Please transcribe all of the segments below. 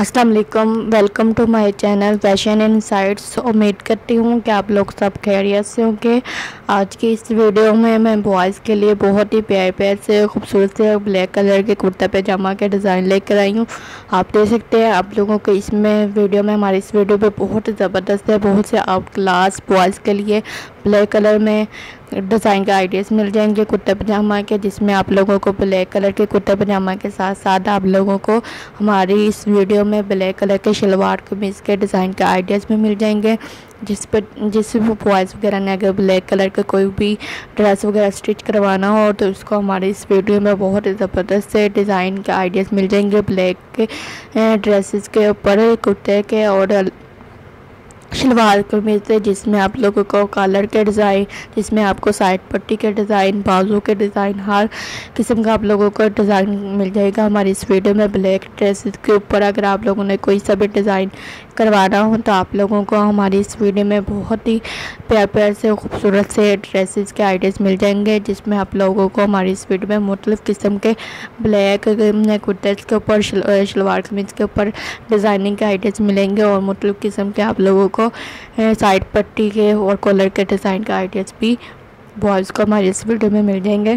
अस्सलाम वालेकुम। Welcome to my channel fashion insights. उम्मीद करती हूँ कि आप लोग सब खैरियत से होंगे। आज की इस वीडियो में मैं बॉयज़ के लिए बहुत ही प्यारे प्यारे से खूबसूरत से ब्लैक कलर के कुर्ता पैजामा के डिज़ाइन लेकर आई हूँ। आप देख सकते हैं आप लोगों को इसमें वीडियो में हमारी इस वीडियो पे बहुत ज़बरदस्त है। बहुत से आउट क्लास बॉयज़ के लिए ब्लैक कलर में डिज़ाइन के आइडियाज़ मिल जाएंगे कुर्ता पजामा के, जिसमें आप लोगों को ब्लैक कलर के कुर्ता पजामा के साथ साथ आप लोगों को हमारी इस वीडियो में ब्लैक कलर के शलवार कमीज़ के डिज़ाइन के आइडियाज़ भी मिल जाएंगे। जिस बॉयज़ वगैरह ने अगर ब्लैक कलर का कोई भी ड्रेस वगैरह स्टिच करवाना हो तो उसको हमारी इस वीडियो में बहुत ही ज़बरदस्त से डिज़ाइन के आइडियाज़ मिल जाएंगे ब्लैक के ड्रेसेस के ऊपर कुर्ते के और शलवार कमीज़ है, जिसमें आप लोगों को कॉलर के डिज़ाइन, जिसमें आपको साइड पट्टी के डिज़ाइन, बाजू के डिज़ाइन, हर किस्म का आप लोगों को डिज़ाइन मिल जाएगा हमारी इस वीडियो में ब्लैक ड्रेसेस के ऊपर। अगर आप लोगों ने कोई सा भी डिज़ाइन करवाना हो तो आप लोगों को हमारी इस वीडियो में बहुत ही प्यार प्यार से खूबसूरत से ड्रेसेस के आइडियाज़ मिल जाएंगे, जिसमें आप लोगों को हमारी इस वीडियो में मुख्तलिफ़ किस्म के ब्लैक कुर्ते के ऊपर शलवार कमीज़ के ऊपर डिज़ाइनिंग के आइडियाज़ मिलेंगे और मुख्तलिफ़ किस्म के आप लोगों को साइड पट्टी के और कॉलर के डिज़ाइन का आइडियाज़ भी बॉयज़ को हमारी इस वीडियो में मिल जाएंगे।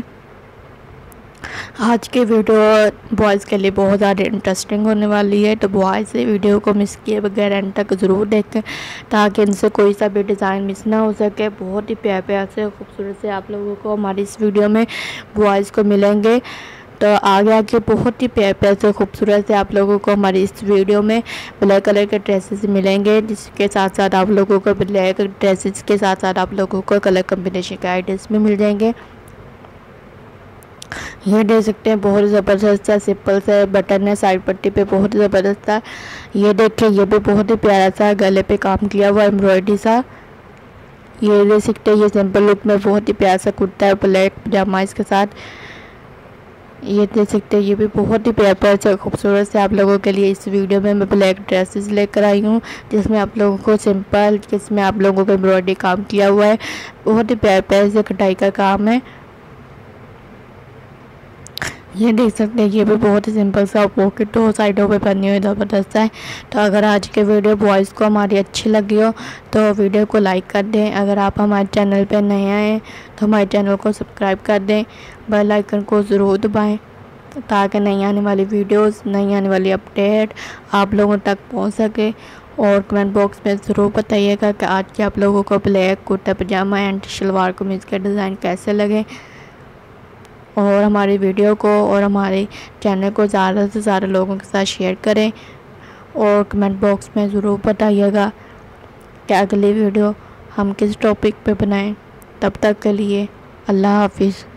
आज के वीडियो बॉयज़ के लिए बहुत ज़्यादा इंटरेस्टिंग होने वाली है, तो बॉयज़ से वीडियो को मिस किए बगैर एंड तक ज़रूर देखें ताकि इनसे कोई सा भी डिज़ाइन मिस ना हो सके। बहुत ही प्यार प्यार से खूबसूरत से आप लोगों को हमारी इस वीडियो में बॉयज़ को मिलेंगे। तो आगे आके बहुत ही प्यार प्यार से खूबसूरत से आप लोगों को हमारी इस वीडियो में ब्लैक कलर के ड्रेसेस मिलेंगे, जिसके साथ साथ आप लोगों को ब्लैक ड्रेसेस के साथ साथ आप लोगों को कलर कम्बिनेशन के आइडियाज़ भी मिल जाएंगे। ये देख सकते हैं बहुत ज़बरदस्त सा सिंपल सा बटन है साइड पट्टी पे, बहुत ज़बरदस्त था। ये देखिए ये भी बहुत ही प्यारा सा गले पे काम किया हुआ एम्ब्रॉयडरी सा। ये देख सकते हैं ये सिंपल लुक में बहुत ही प्यारा सा कुर्ता है ब्लैक पजामा इसके साथ। ये देख सकते हैं ये भी बहुत ही प्यार प्यार से खूबसूरत से आप लोगों के लिए इस वीडियो में मैं ब्लैक ड्रेसेस लेकर आई हूँ, जिसमें आप लोगों को सिंपल, जिसमें आप लोगों को एम्ब्रॉयडरी काम किया हुआ है, बहुत ही प्यार प्यार से कटाई का काम है। ये देख सकते हैं ये भी बहुत ही सिंपल सा पॉकेट दो साइडों पे बनी हुई ज़बरदस्त है। तो अगर आज के वीडियो बॉयज़ को हमारी अच्छी लगी हो तो वीडियो को लाइक कर दें। अगर आप हमारे चैनल पे नए आए तो हमारे चैनल को सब्सक्राइब कर दें, बेल आइकन को ज़रूर दबाएं ताकि नई आने वाली वीडियोस, नई आने वाली अपडेट आप लोगों तक पहुंच सके। और कमेंट बॉक्स में ज़रूर बताइएगा कि आज के आप लोगों को ब्लैक कुर्ता पजामा एंड शलवार कमीज़ के डिज़ाइन कैसे लगे। और हमारी वीडियो को और हमारे चैनल को ज़्यादा से ज़्यादा लोगों के साथ शेयर करें और कमेंट बॉक्स में ज़रूर बताइएगा कि अगली वीडियो हम किस टॉपिक पे बनाएं। तब तक के लिए अल्लाह हाफिज़।